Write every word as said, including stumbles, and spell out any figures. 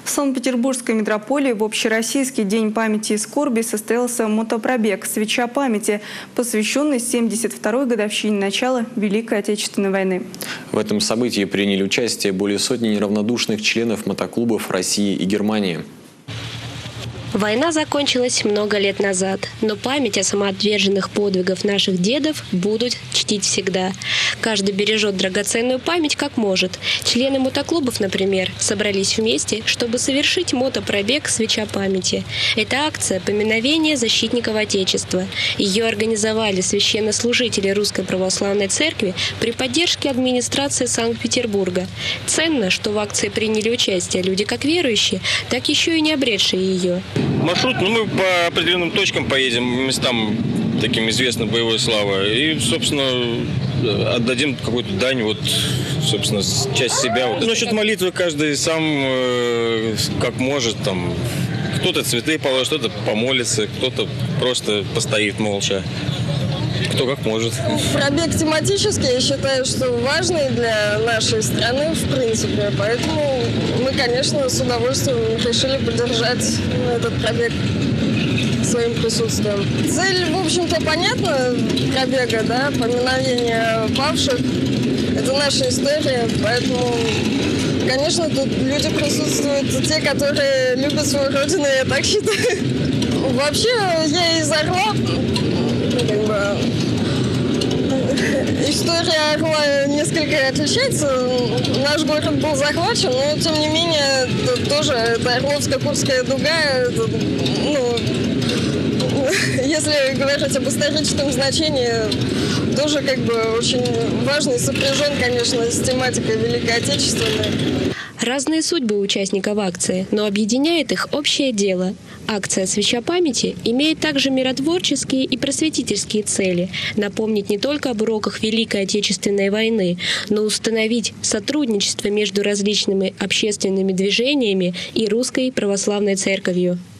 В Санкт-Петербургской метрополии в Общероссийский день памяти и скорби состоялся мотопробег «Свеча памяти», посвященный семьдесят второй годовщине начала Великой Отечественной войны. В этом событии приняли участие более сотни неравнодушных членов мотоклубов России и Германии. Война закончилась много лет назад, но память о самоотверженных подвигах наших дедов будут чтить всегда. Каждый бережет драгоценную память как может. Члены мотоклубов, например, собрались вместе, чтобы совершить мотопробег «Свеча памяти». Это акция поминовения защитников Отечества. Ее организовали священнослужители Русской Православной Церкви при поддержке администрации Санкт-Петербурга. Ценно, что в акции приняли участие люди как верующие, так еще и не обретшие ее. Маршрут, ну мы по определенным точкам поедем, местам таким известной боевой славы. И, собственно, отдадим какую-то дань, вот, собственно, часть себя. Вот. Насчет молитвы каждый сам э, как может, там, кто-то цветы положит, кто-то помолится, кто-то просто постоит молча. Кто как может. Пробег тематический, я считаю, что важный для нашей страны, в принципе. Поэтому мы, конечно, с удовольствием решили поддержать этот пробег своим присутствием. Цель, в общем-то, понятна пробега, да, поминовение павших. Это наша история, поэтому, конечно, тут люди присутствуют, те, которые любят свою родину, я так считаю. Вообще, я из Орла, как бы, история Орла несколько отличается. Наш город был захвачен, но, тем не менее, это тоже это Орловско-Курская дуга. Это, ну, если говорить об историческом значении, тоже как бы очень важный, сопряжен, конечно, с тематикой Великой Отечественной. Разные судьбы участников акции, но объединяет их общее дело. Акция «Свеча памяти» имеет также миротворческие и просветительские цели – напомнить не только об уроках Великой Отечественной войны, но установить сотрудничество между различными общественными движениями и Русской Православной Церковью.